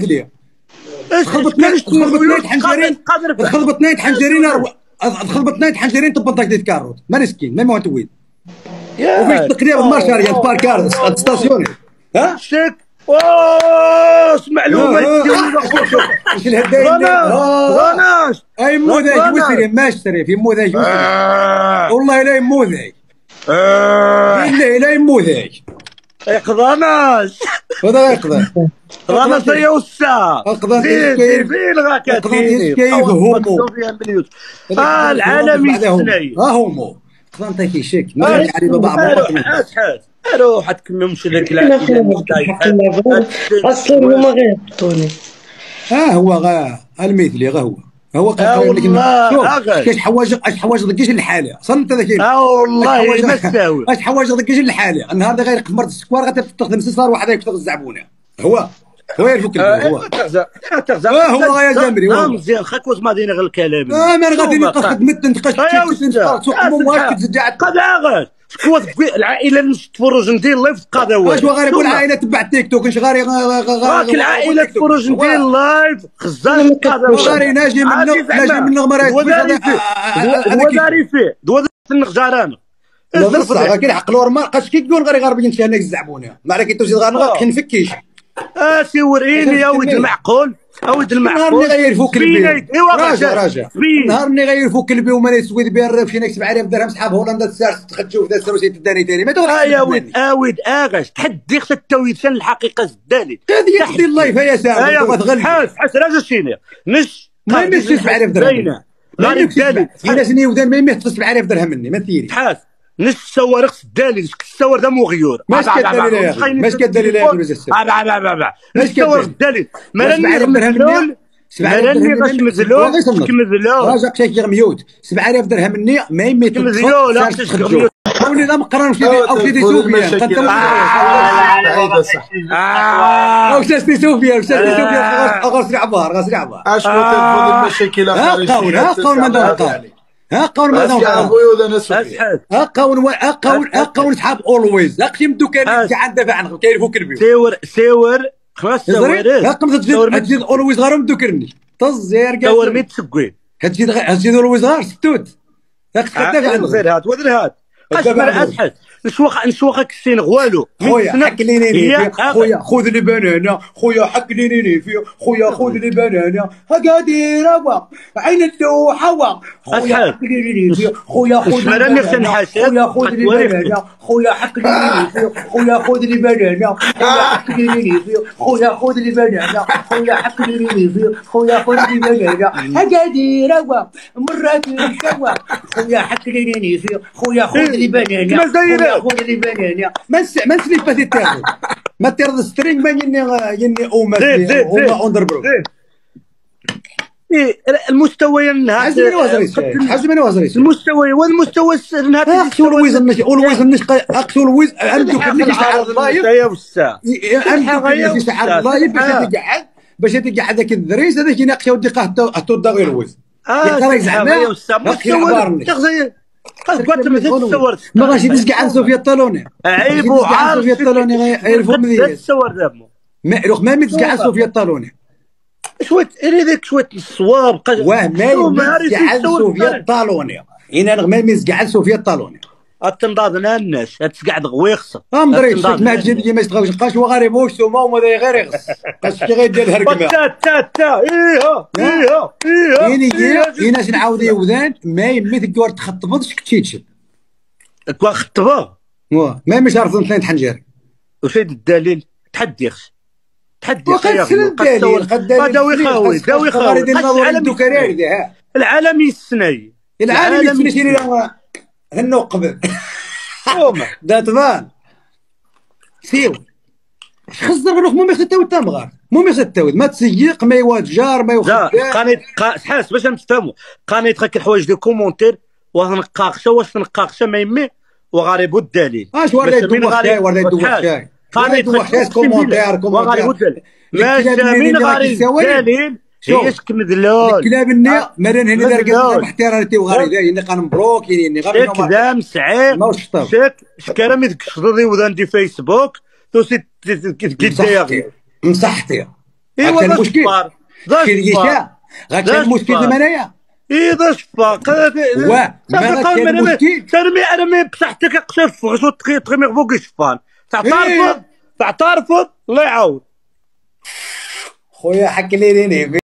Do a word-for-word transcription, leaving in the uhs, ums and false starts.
لي تخلبط اثنين حنجرين تخلبط اثنين حنجرين تخلبط اثنين حنجرين تبطك ديت كاروت ما مسكين ما موتوين وفيش تقريبا مارشال يا باركار ستاسيوني ها شك واش معلومات ايش الهدايا غناش اي موداي وسري ما اشتري في موداي والله لا يموداي بالله لا يموداي يقضاناش هذا يقضى غناش يا وسا يقضى فين غاك كيف هومو اه العالمي السناي ها هومو قضى انت كي شك ما يعني بابا حاس حاس روح تكممش لك العائله اصلا هما غيهبطوني ها هو غا المثلي غا هو هو قال لك كاش حوايج اش حوايج دكيش الحاله اصلا انت ذاك اه والله ما تساوي اش حوايج دكيش الحاله النهار غير قمرت السكوار غتستخدم سيسار واحد يكتغ الزعبونه هو هو يعرفك هو تغزى تغزى هو غا يا زمري اه مزيان خاك واش ما دايرين غير الكلام اه ما غادي نبقى خدمت نتقاش سوق مواش كتزعد قد غاش شكون العائله اللي تفرج ندير لايف قاده واش غير يقول العائله تبع التيك توك اش غاري راك العائله تفرج ندير لايف خزان قاده غاري ناجي منه ناجي منه غمرات هو داري فيه دوا النغجران لا بصح كاين عقلو راه ما بقاش كيقول غير غربي انت هناك الزعبونه ما عليك توجد غير كنفكيش اه سي وريني يا ولد المعقول يا ولد المعقول نهار اللي غير فوق كلبي ايوا راجع راجع نهار اللي غير فوق كلبي وما يسوي بها الراب شي سبعة آلاف درهم صحاب هولندا تسار تخرجوا في السروسي تداني ثاني ما اه يا ولد اه ولد اغاش تحدي خصك تويتشان الحقيقه الزدالي هذه يحدي اللايف يا سامي حاس حاس راجع شيني نش ما يمشي سبعة آلاف درهم ما يمشي الا سني ودان ما يمشي سبعة آلاف درهم مني ما ثيري حاس نص صواريخ الدالي الصور ده مغيور ماش كدليل يا اخي ماش كدليل يا اخي با با با با الصور الدالي مالني مزلول مالني غاش مزلول كمزلول راجع شي ميوت سبعة آلاف درهم مني ما يميت مزلول لا تخرجوا ولي لا مقرن شي او سيدي سوفيا كنت هذا صح او سيدي سوفيا سيدي سوفيا غاسري عبار غاسري عبار اشنو تفضل المشاكل ها قول ها قول ما دار ها قول ما دام ها قول ها قول ها قول صحاب اولويز ها قيم دوكان تاع ندافع عنهم كيعرفوا كلبي سيور سيور خلاص سواريز ها قمت تزيد تزيد اولويز غير مدوكرني طزير كاع سوار ميت تسكوي هتزيد هتزيد اولويز غير ستوت ها تدافع عنهم غير هات ودر هات اسمع اسحت نشوخ نشوخك السين غوالو خويا حك لي نيني خويا خذ لي بنانه خويا حك لي نيني في خويا خذ لي بنانه قادر هوا عين الدوحه وا خويا حك لي نيني في خويا خذ لي بنانه خويا خذ لي بنانه خويا حك لي نيني في خويا خذ لي بنانه خويا حك لي نيني في خويا خذ لي بنانه خويا حك لي نيني في خويا خذ لي بنانه قادر هوا مرات الشوا خويا حك لي نيني في خويا خذ لي بنانه خويا لي بنانه ما ما سليباتي تاعو ما تيرد سترينغ ما يني يني اوما اوما اون برو ايه المستوى النهار حاجه من وزري حاجه من وزري المستوى والمستوى النهار اقتل ويز النش اولويز النش اقتل ويز عندك كني شعار اللايف يا وسا عندك كني شعار اللايف باش تقعد باش تقعد هذاك الدريس هذاك يناقشوا دقه حتى غير ويز اه زعما يا وسا مستوى تغزي قلت مثل ما غاش يدز عن سوفيا الطالوني عيب وعارف سوفيا الطالوني يعرفوا مزيان الصور دابا ما روح ما متز عن سوفيا الطالوني شويه هذيك شويه الصواب واه ما يمز عن سوفيا الطالوني هنا ما يمز عن سوفيا الطالوني التنضاضنا الناس تقعد غويخصه ام دريت ما تجي ما تبغاش قاش وغير موش وما وما غير يغص قاش كي غير دير الهرقمه تا تا تا ايها ايها ايها هنا هنا نعاود يوذان ما يمي تقدر تخطبش كتيتشب كوا خطبه واه ما يمش عرفوا اثنين حنجر وش الدليل تحدي خص تحدي قد الدليل قد داوي خاوي داوي خاوي العالمي السناي العالمي السناي شيري هنو قبل دات فان سيو خزر غير مو ميختاوي تامغار مو ميختاوي ما تسيق ما يواجار ما يوخدام قانيت حاس باش نفهموا قانيت خاك الحوايج دي كومونتير ونقاقشه واش نقاقشه ما يمي وغارب الدليل اش ورا يدو شاي ورا يدو شاي قانيت خاك كومونتير كومونتير ما سامين غاري الدليل ايش كمذلول الكلاب النية مرن هنا درجة محترمتي وغاري دايني قان مبروك يعني غير كلام سعيد شك شكرا ميدك شطري وذا عندي فيسبوك تو سيت كيدايا مصحتي ايوا كان ذا المشكل شفار ذا كاين شفار غيشا غا ذا كان المشكل شفار. دابا انايا ايه ذا شفار واه ما كان المشكل ترمي ارمي بصحتك يقشف غشو تغمي فوق الشفان تعترفض تعترفض الله يعاود خويا حك لي